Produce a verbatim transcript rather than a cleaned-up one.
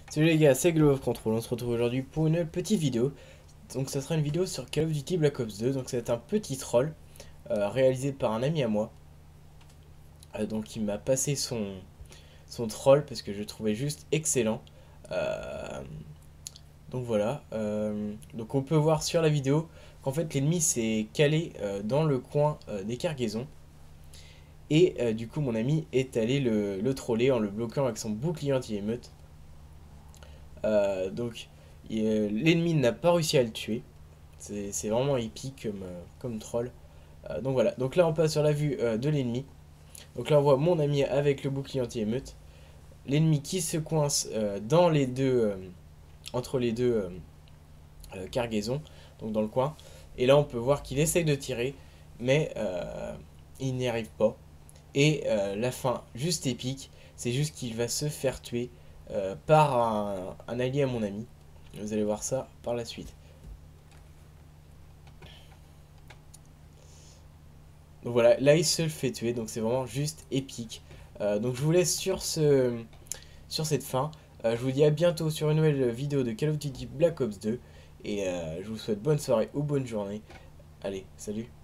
Salut les gars, c'est Globe of Control, on se retrouve aujourd'hui pour une petite vidéo. Donc ça sera une vidéo sur Call of Duty Black Ops deux, donc c'est un petit troll euh, réalisé par un ami à moi. Euh, donc il m'a passé son, son troll parce que je le trouvais juste excellent. Euh, donc voilà, euh, donc on peut voir sur la vidéo qu'en fait l'ennemi s'est calé euh, dans le coin euh, des cargaisons. Et euh, du coup mon ami est allé le, le troller en le bloquant avec son bouclier anti-émeute. Euh, donc euh, l'ennemi n'a pas réussi à le tuer. C'est c'est vraiment épique comme, euh, comme troll. Euh, donc voilà, donc là on passe sur la vue euh, de l'ennemi. Donc là on voit mon ami avec le bouclier anti-émeute. L'ennemi qui se coince euh, dans les deux, euh, entre les deux euh, euh, cargaisons, donc dans le coin. Et là on peut voir qu'il essaye de tirer, mais euh, il n'y arrive pas. Et euh, la fin, juste épique, c'est juste qu'il va se faire tuer euh, par un, un allié à mon ami. Vous allez voir ça par la suite. Donc voilà, là il se le fait tuer, donc c'est vraiment juste épique. Euh, donc je vous laisse sur, ce, sur cette fin. Euh, je vous dis à bientôt sur une nouvelle vidéo de Call of Duty Black Ops deux. Et euh, je vous souhaite bonne soirée ou bonne journée. Allez, salut.